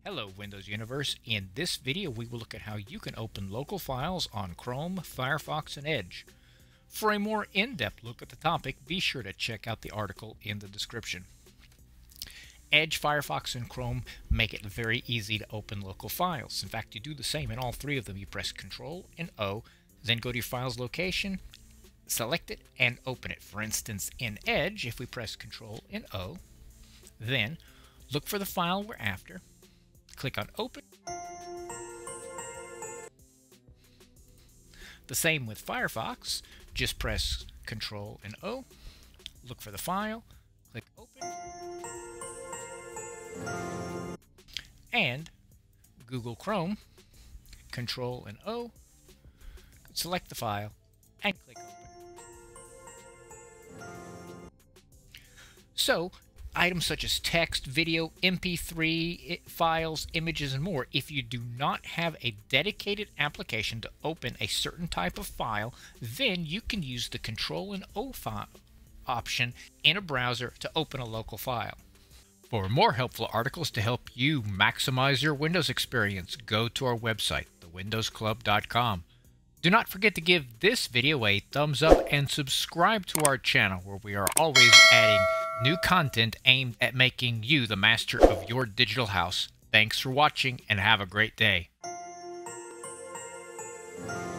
Hello Windows Universe. In this video we will look at how you can open local files on Chrome, Firefox, and Edge. For a more in-depth look at the topic, be sure to check out the article in the description. Edge, Firefox, and Chrome make it very easy to open local files. In fact, you do the same in all three of them. You press Ctrl and O, then go to your file's location, select it, and open it. For instance, in Edge, if we press Ctrl and O, then look for the file we're after, click on Open. The same with Firefox, just press Ctrl and O, look for the file, click Open, and Google Chrome, Ctrl and O, select the file, and click Open. So, items such as text, video, MP3 files, images, and more. If you do not have a dedicated application to open a certain type of file, then you can use the Ctrl and O option in a browser to open a local file. For more helpful articles to help you maximize your Windows experience, go to our website, thewindowsclub.com. Do not forget to give this video a thumbs up and subscribe to our channel, where we are always adding new content aimed at making you the master of your digital house. Thanks for watching and have a great day.